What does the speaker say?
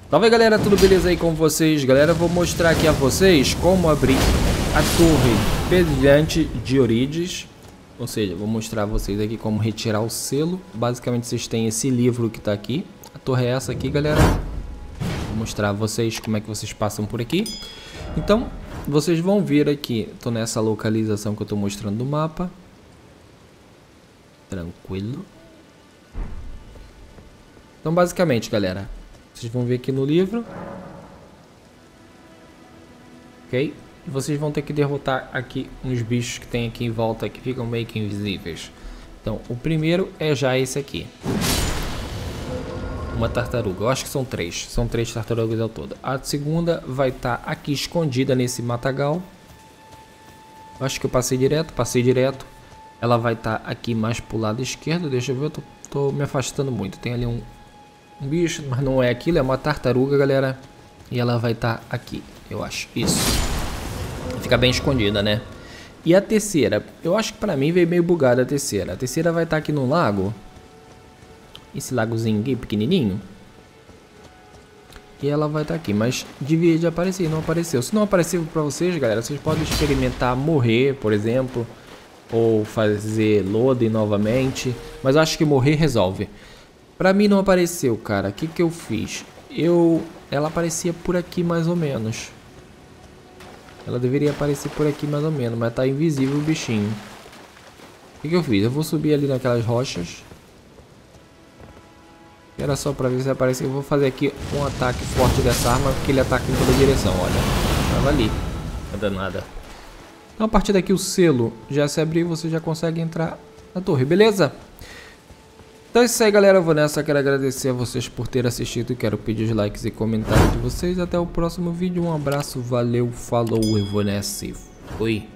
Salve galera, tudo beleza aí com vocês? Galera, eu vou mostrar aqui a vocês como abrir a torre brilhante de Orides. Ou seja, vou mostrar a vocês aqui como retirar o selo. Basicamente vocês têm esse livro que tá aqui. A torre é essa aqui, galera. Vou mostrar a vocês como é que vocês passam por aqui. Então, vocês vão vir aqui. Tô nessa localização que eu tô mostrando no mapa. Tranquilo. Então, basicamente, galera, vocês vão ver aqui no livro. Ok? E vocês vão ter que derrotar aqui uns bichos que tem aqui em volta, que ficam meio que invisíveis. Então, o primeiro é já esse aqui. Uma tartaruga. Eu acho que são três. São três tartarugas ao todo. A segunda vai estar aqui escondida nesse matagal. Eu acho que eu passei direto. Ela vai estar aqui mais pro lado esquerdo. Deixa eu ver, eu tô me afastando muito. Tem ali um bicho, mas não é aquilo, é uma tartaruga, galera. E ela vai estar aqui, eu acho. Isso. Fica bem escondida, né? E a terceira, eu acho que pra mim veio meio bugada a terceira. A terceira vai estar aqui no lago. Esse lagozinho aqui, pequenininho. E ela vai estar aqui, mas devia de aparecer, não apareceu. Se não apareceu pra vocês, galera, vocês podem experimentar morrer, por exemplo. Ou fazer loading novamente. Mas eu acho que morrer resolve. Pra mim não apareceu, cara. O que que eu fiz? Ela aparecia por aqui mais ou menos. Ela deveria aparecer por aqui mais ou menos, mas tá invisível o bichinho. O que que eu fiz? Eu vou subir ali naquelas rochas. Era só pra ver se aparece. Eu vou fazer aqui um ataque forte dessa arma, porque ele ataca em toda direção, olha. Tava ali. Nada, nada. Então a partir daqui o selo já se abriu, você já consegue entrar na torre, beleza? Então é isso aí, galera, eu vou nessa, quero agradecer a vocês por terem assistido, quero pedir os likes e comentários de vocês, até o próximo vídeo, um abraço, valeu, falou, eu vou nessa, fui.